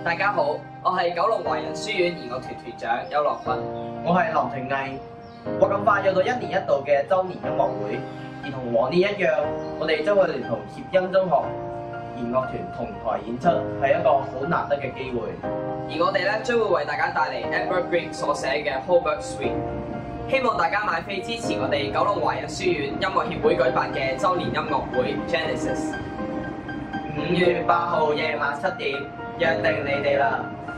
大家好，我係九龍華人書院弦樂團團長邱樂坤。 我係林廷毅。話咁快又到1年1度嘅週年音樂會，而同往年一樣，我哋將會聯同協恩中學弦樂團同台演出，係一個好難得嘅機會。 而我哋咧將會為大家帶嚟 Edward Grieg 所寫嘅 Holberg Suite， 希望大家買飛支持我哋九龍華人書院音樂協會舉辦嘅週年音樂會 Genesis。 5月8號夜晚7點，約定你哋啦！